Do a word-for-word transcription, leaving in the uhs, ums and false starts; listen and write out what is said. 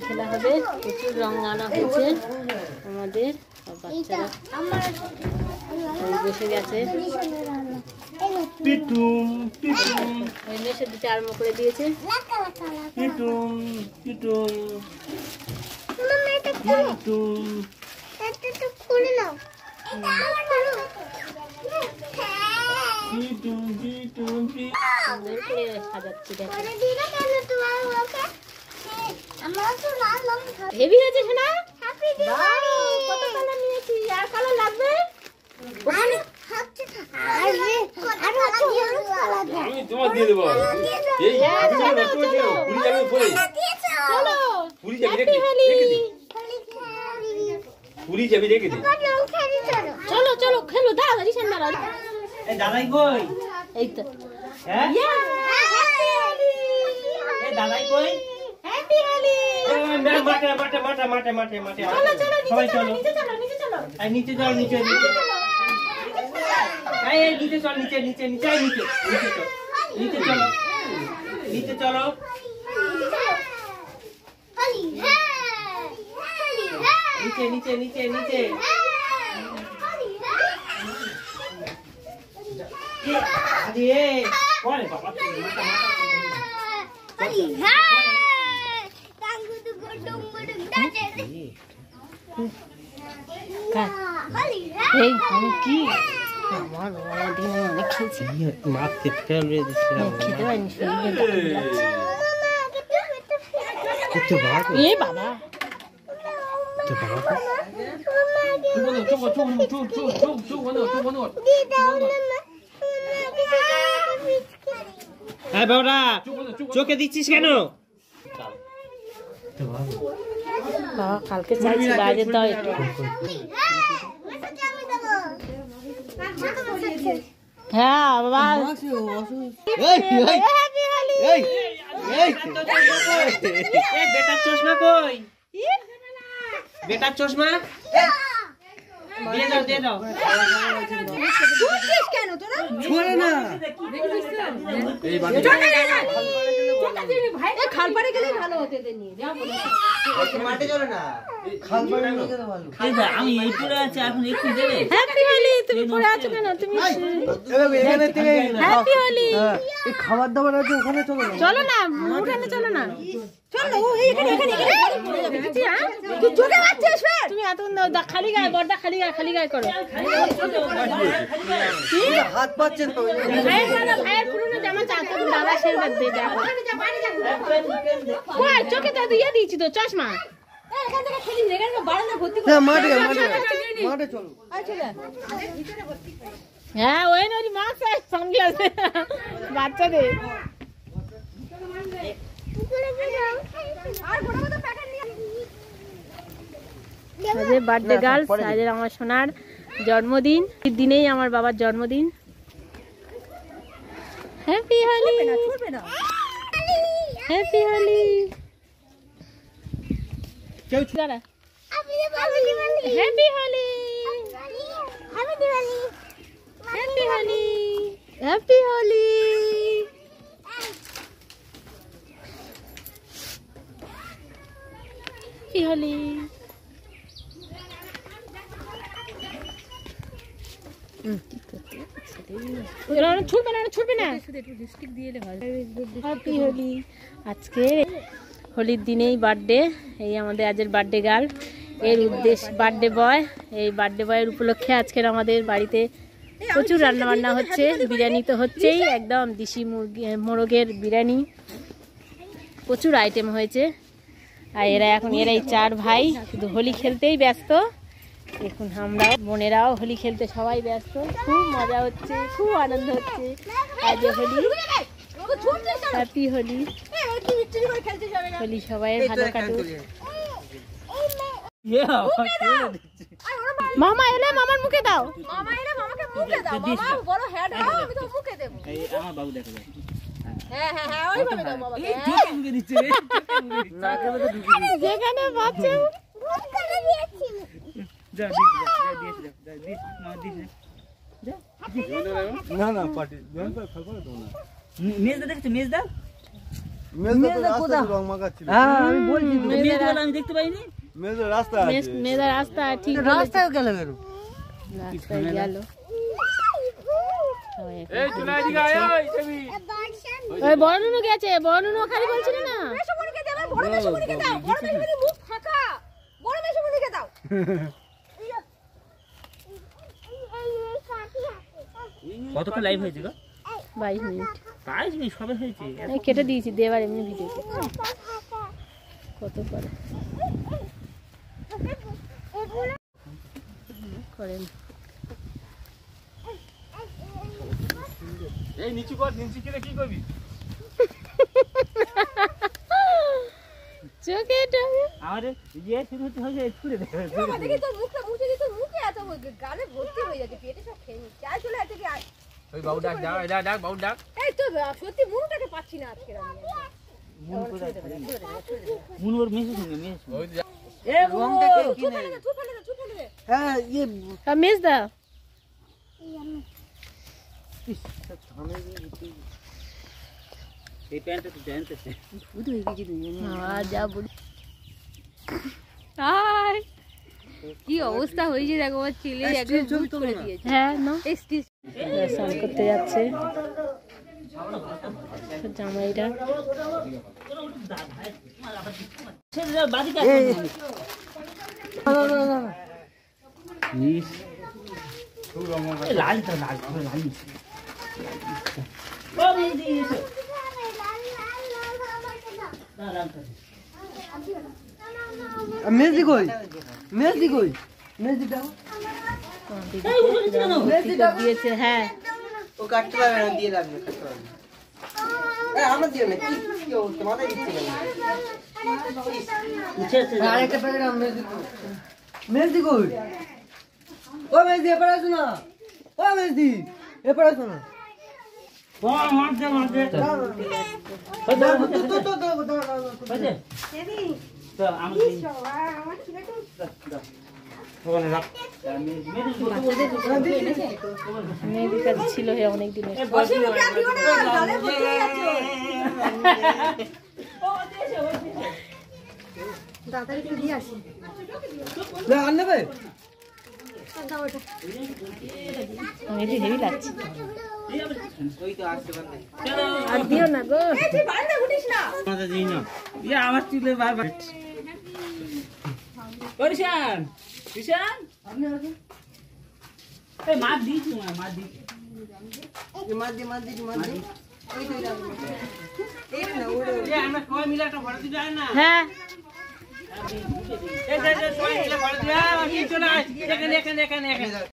খেলা হবে, প্রচুর রং আনা হয়েছে আমাদের বাচ্চারা বসে গেছে। পিটুম পিটুম ওই মেশে দিতে আরম্ভ করে দিয়েছে। পিটুম পিটুম পিটুম পিটুম পিটুম সুন্দর করে সাজাচ্ছি। দেখো হেভি হয়েছে শোনা। কত কালার নিয়েছি, আর কালার লাগবে? আমি তোমার দিয়ে দেবো। এই পুরি যাবি রেখে দে, পুরি যাবি রেখে দে। চলো চলো খেলো, দাঁড়াড়ি সান্দারা। এই দাদাই কই? এই তো হ্যাঁ এই দাদাই কই? হ্যাপি হোলি। মাঠে মাঠে মাঠে মাঠে মাঠে মাঠে চলো চলো সবাই নিচে চলো, চলো নিচে চলো, নিচে চলো। এই নিচে চল, নিচে নিচে এই এই নিচে চল, নিচে নিচে নিচে এই নিচে নিচে চল, নিচে চলো, নিচে চলো। নিচে নিচে নিচে নিচে আরে কোনে বাবা মাথা এই আমি কি আমার বাবা দিন অনেক খেয়েছি, মারতে ফেলবে দিছে খেতে পারিনি। একটু বাবা এ বাবা একটু বাবা চুপ চুপ চুপ চুপ চুপ চুপ বন্ধ চুপ বন্ধ। এই বাবা চোখে দিচ্ছিস কেন? বাবা কালকে চাইছি বাইরে দাও একটু। হ্যাঁ বাবা বেটার চশমা কই? বেটার চশমা দিয়ে দাও, দিয়ে দাও। কেন তোরা ছড়ে না এই বাড়ি খালপাড়ে গেলে ভালো হতে নিয়ে মাঠে চলে না, খালপাড়ে গেলে ভালো। আমি এই পরে আছি, এখন একটু দেবে। হ্যাপি হোলি। তুমি পড়ে আছো কেন? তুমি এখানে থেকে হ্যাপি হোলি। এই খাবার দাবার আছে, ওখানে চলো না। চলো না, উঠানে চলো না, চলো ও এখানে এখানে এখানে পড়ে যাবে কিছু। হ্যাঁ তুই চোখে মারছিস ফের? তুমি এত খালি গায়ে বড়দা, খালি গায়ে খালি গায়ে করো। হাত পাচ্ছেন তো? ভাইয়ের জামা, ভাইয়ের পুরনো জামা চাইতে দাদা সেই বাদ দিয়ে দাও। কই চোখে তো দিয়ে দিয়েছি তো চশমা। এখান থেকে খেলি না, এখানে বারান্দা ভর্তি করে। হ্যাঁ মাঠে মাঠে মাঠে চলো। আচ্ছা হ্যাঁ ওই নরি মাস্ক আর সানগ্লাস বাচ্চাদের। আজকে বার্থডে গার্লস, আজকে আমার সোনার জন্মদিন। এই দিনেই আমার বাবার জন্মদিন। Happy Holi, happy Holi. দাঁড়া, happy Holi, happy Holi, happy Holi, happy Holi. Happy Holi. ছুটবে না, ছুটবে না। হ্যাপি হোলি। আজকে হোলির দিনেই বার্থডে, এই আমাদের আজকের বার্থডে গার্ল, এর উদ্দেশ্য বার্থডে বয়। এই বার্থডে বয়ের উপলক্ষে আজকের আমাদের বাড়িতে প্রচুর রান্না বান্না হচ্ছে। বিরিয়ানি তো হচ্ছেই, একদম দেশি মুরগি মোরগের বিরিয়ানি, প্রচুর আইটেম হয়েছে। আর এরা এখন এরাই চার ভাই শুধু হোলি খেলতেই ব্যস্ত। এখন আমরা বোনেরাও হোলি খেলতে সবাই ব্যস্ত। খুব মজা হচ্ছে, খুব আনন্দ হচ্ছে। আজ হোলি, হ্যাপি হোলি। হোলি সবাই ভালো কাটুক। মামা এলে মামার মুখে দাও। মামা এলে মামাকে মুখে দাও। মামা বড় হেড দাও, আমি তো মুখে দেব। এই আমার বাবু দেখো। হ্যাঁ হ্যাঁ হ্যাঁ ওইভাবে দাও মামাকে। এই জোকে মুখে দিচ্ছে। নাকে মধ্যে ঢুকিয়ে দিচ্ছে। যেখানে বাচ্চা ভুল করে দিয়েছি। যা দিস যা দিস যা দিস মা দিস যা। না না পাটি জন তো খাল করে দাও না। মেজ দা দেখছো, মেজ দা হ্যাঁ আমি বলছি আমি দেখতে পাইনি মেয়েদের রাস্তা মেয়েদের রাস্তা ঠিক রাস্তায় গেল কেন রাস্তায় গেল এই চলে আইদিকে আয় ওই তুমি ওই বর্ণনু গেছে বর্ণনু খালি বলছিল না মেশমণিকে দেবে বড় মেশমণিকে দাও বড় মেশমণি মুখ ফাঁকা বড় মেশমণিকে দাও কতক্ষণ লাইভ হয়েছে গো বাইশ মিনিট বাইশ মিনিট সবে হয়েছে আমি কেটে দিয়েছি দেবার এমনি ভিডিও কত করে করেন এই নিচু কর নিচু করে কি করবি চোখে এটা আমারে ইয়ে শুরু হতে হয়েছে ছুড়ে দে বাবা দেখি তোর মুখটা মুছে দি তোর মুখে এত গালে ভর্তি হয়ে যাচ্ছে পেটে সব খেয়ে নিচ্ছে আয় চলে আয় আয় ওই বাবু ডাক দাও ডাক ডাক বাবু ডাক এই তো সত্যি মুখটাকে পাচ্ছি না আজকে আমি মুন কোথায় মুন ওর মেসেজ সঙ্গে মেসেজ ওই এ রংটা কে কিনে চুপ ফেলে দে চুপ ফেলে দে হ্যাঁ ইয়ে মিস দা এই প্যান্টটা তো জানতেছে বুঝু এই কি দিই আর যা বল আয় কি অবস্থা হয়েছে দেখো আমার ছেলে একদম জুট করে দিয়েছে হ্যাঁ না এই স্টিচ স্নান করতে যাচ্ছে জামাইরা বাদি কা নিস লাল তো লাল লাল ও দিদি এসো মেজি কই মেজি কই মেজি দাও দিয়েছে হ্যাঁ ও কাটতে পারবে না দিয়ে লাগবে কাটতে পারবে এ আমার দিও না কি কি ও তোমাদের ইচ্ছে না আচ্ছা আচ্ছা আরেকটা প্যাকেট আম মেজি কই মেজি কই ও মেজি এ পড়া শোনা ও মেজি এ পড়া শোনা ও মার দে মার দে তো তো তো তো বাজে দেবি তো আমি আমার ছেলেটা ওখানে রাখ মেহেদি কাজ ছিল হে অনেক দিনের মেহেদি হেভি লাগছে আর দিও না গো আমার চুলে বারবার রিশান রিশান এই মার দিছি না মার দিছি এই মার দি মার দি মার দি ওই তো এই না ওরে এ আমরা সবাই মিলে একটা ভরা দিই না হ্যাঁ এই যে সবাই মিলে ভরা দিই আ কি চলে এখানে এখানে এখানে এখানে